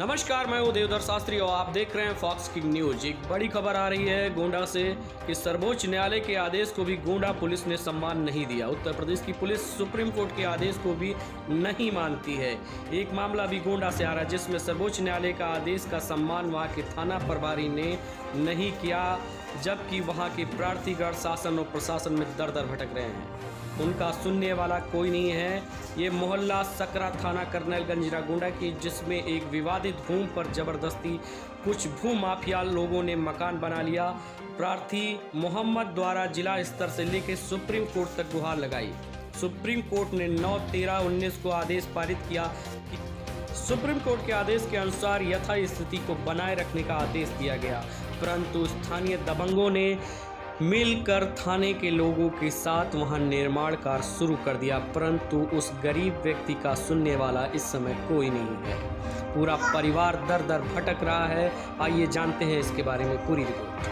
नमस्कार, मैं हूँ देवधर शास्त्री और आप देख रहे हैं फॉक्स किंग न्यूज। एक बड़ी खबर आ रही है गोंडा से कि सर्वोच्च न्यायालय के आदेश को भी गोंडा पुलिस ने सम्मान नहीं दिया। उत्तर प्रदेश की पुलिस सुप्रीम कोर्ट के आदेश को भी नहीं मानती है। एक मामला भी गोंडा से आ रहा है जिसमें सर्वोच्च न्यायालय का आदेश का सम्मान वहाँ के थाना प्रभारी ने नहीं किया, जबकि वहाँ के प्रार्थीगण शासन और प्रशासन में दर दर भटक रहे हैं। उनका सुनने वाला कोई नहीं है। ये मोहल्ला सकरा थाना कर्नलगंज जिला गोंडा की, जिसमें एक विवादित भूमि पर जबरदस्ती कुछ भू माफिया लोगों ने मकान बना लिया। प्रार्थी मोहम्मद द्वारा जिला स्तर से लेकर सुप्रीम कोर्ट तक गुहार लगाई। सुप्रीम कोर्ट ने 9/13/19 को आदेश पारित किया कि सुप्रीम कोर्ट के आदेश के अनुसार यथास्थिति को बनाए रखने का आदेश दिया गया, परंतु स्थानीय दबंगों ने मिलकर थाने के लोगों के साथ वहां निर्माण कार्य शुरू कर दिया, परंतु उस गरीब व्यक्ति का सुनने वाला इस समय कोई नहीं है। पूरा परिवार दर दर भटक रहा है। आइए जानते हैं इसके बारे में पूरी रिपोर्ट।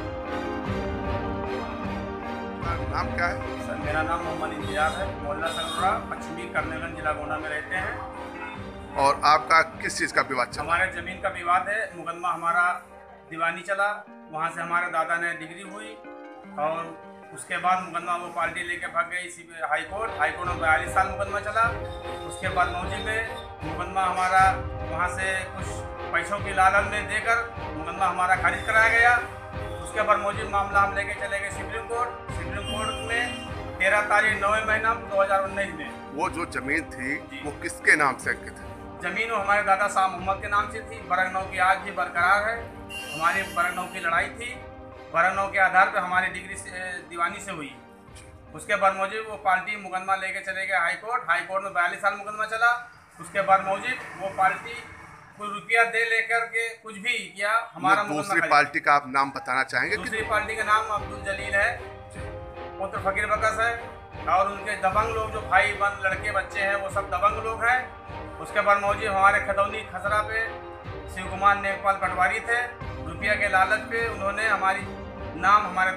नाम क्या है सर? मेरा नाम मोहम्मद इंतजार है। मोहल्ला सकरा, पश्चिमी कर्नलगंज जिला गोंडा में रहते हैं। और आपका किस चीज़ का विवाद चल रहा है? हमारे ज़मीन का विवाद है। मुकदमा हमारा दीवानी चला, वहाँ से हमारे दादा ने डिग्री हुई और उसके बाद मुकदमा वो पार्टी लेके भाग गई हाई कोर्ट में 42 साल मुकदमा चला। उसके बाद मौजी में मुकदमा हमारा वहाँ से कुछ पैसों की लालच में देकर मुकदमा हमारा खारिज कराया गया। उसके बाद मौजी मामला हम लेके चले गए सुप्रीम कोर्ट में 13 तारीख 9वें महीना 2019 में। वो जो जमीन थी वो किसके नाम से अंकित है? जमीन वो हमारे दादा शाह मोहम्मद के नाम से थी। बरगनौ की आज भी बरकरार है। हमारी बरगनौ की लड़ाई थी, बरगनौ के आधार पर हमारी डिग्री दीवानी से हुई। उसके बाद मौजूद वो पार्टी मुकदमा लेके चले गए हाई कोर्ट में 42 साल मुकदमा चला। उसके बाद मौजूद वो पार्टी कुछ रुपया दे लेकर के कुछ भी किया हमारा। दूसरी पार्टी का आप नाम बताना चाहेंगे? दूसरी पार्टी का नाम अब्दुल जलील है, पुत्र फकीर बकस है, और उनके दबंग लोग जो भाई बंद लड़के बच्चे हैं वो सब दबंग लोग हैं। उसके बाद मौजूद हमारे खतौनी खसरा पे शिव कुमार नेकपाल पटवारी थे। रुपया के लालच पे उन्होंने हमारी नाम हमारे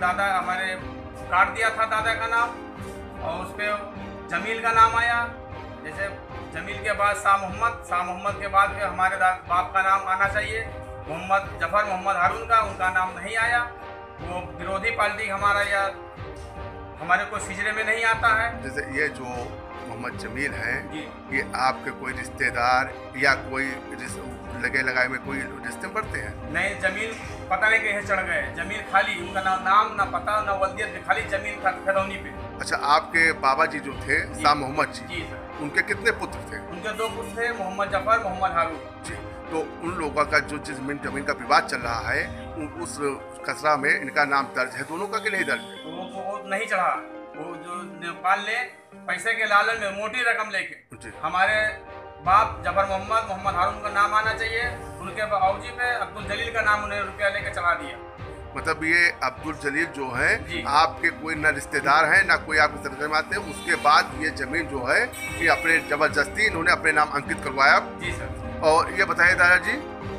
काट दिया था दादा का नाम, और उस पर जमील का नाम आया। जैसे जमील के बाद शाह मोहम्मद के बाद फिर हमारे बाप का नाम आना चाहिए, मोहम्मद जफर मोहम्मद हारून का, उनका नाम नहीं आया। वो विरोधी पार्टी हमारा या हमारे को सिजरे में नहीं आता है। जैसे ये जो मोहम्मद जमील हैं, ये आपके कोई रिश्तेदार या कोई लगे लगाए में कोई रिश्ते में पड़ते हैं? नहीं, जमील पता नहीं कैसे चढ़ गए। जमील खाली, उनका नाम ना पता ना वल्दियत, खाली जमील खदौनी पे। अच्छा, आपके बाबा जी जो थे शाह मोहम्मद जी, सर, उनके कितने पुत्र थे? उनके 2 पुत्र थे, मोहम्मद जफर मोहम्मद हारून जी। तो उन लोगों का जो जमीन का विवाद चल रहा है, उस खसरा में इनका नाम दर्ज है, दोनों का कि नहीं दर्ज है? वो नहीं चढ़ा। वो जो नेपाल ने पैसे के लालच में मोटी रकम लेके हमारे बाप जफर मोहम्मद हारून का नाम आना चाहिए, उनके बाबूजी पे अब्दुल जलील का नाम उन्हें रुपया लेके चढ़ा दिया। मतलब ये अब्दुल जलील जो है आपके कोई न रिश्तेदार हैं ना कोई आपके सरकार में आते हैं। उसके बाद ये जमीन जो है ये अपने जबरदस्ती इन्होंने अपने नाम अंकित करवाया। जी सर। और ये बताइए दादाजी,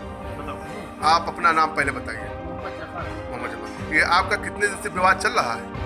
आप अपना नाम पहले बताइए। मोहम्मद जफर। ये आपका कितने दिन से विवाद चल रहा है?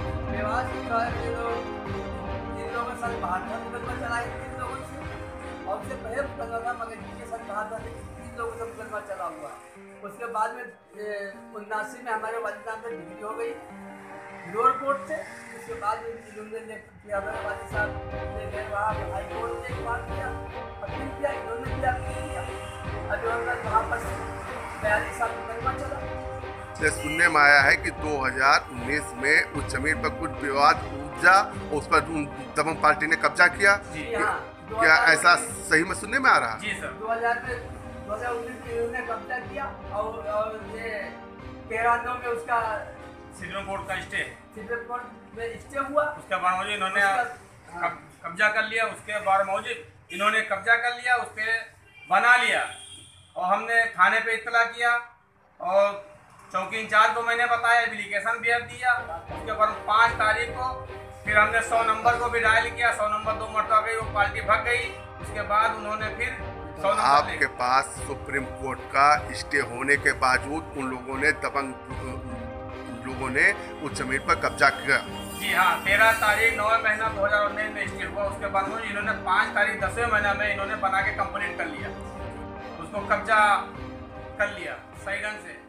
चला हुआ। उसके बाद में 79 में हमारे वालिद साहब से डिग्री हो गई लोअर कोर्ट से। उसके बाद में हमारे वालिद साहब ले गए वहाँ हाई कोर्ट से, बात किया, अपील किया, इन्होंने भी अपील किया। अब वहाँ पर 42 साल मुकदमा चला। सुनने में आया है कि 2019 में उस जमीन पर कुछ विवाद उपजा, उस पर दबंग पार्टी ने कब्जा किया। जी हाँ। क्या ऐसा सही में सुनने में आ रहा है? जी सर। 2019 में इन्होंने कब्जा किया और ये 13/9 में उसका सुप्रीम कोर्ट का स्टे हुआ। उसके बाद मौजूद इन्होंने कब्जा कर लिया। उसके बाद मौजूद इन्होंने कब्जा कर लिया, उस पर बना लिया, और हमने थाने पे इत्तला किया और चौकी इंचार्ज को मैंने बताया, एप्लीकेशन भी दिया। उसके बाद 5 तारीख को फिर हमने 100 नंबर को भी डायल किया। 100 नंबर 2 मरतबा गई, वो पार्टी भाग गई। उसके बाद उन्होंने फिर 100 नंबर आपके पास सुप्रीम कोर्ट का स्टे होने के बावजूद उन लोगों ने उस जमीन पर कब्जा किया। जी हाँ, 13 तारीख 9वें महीना 2019 में स्टे हुआ। उसके बाद इन्होंने 5 तारीख 10वें महीना में इन्होंने बना के कंप्लीट कर लिया। उसको कब्जा कर लिया सही ढंग से।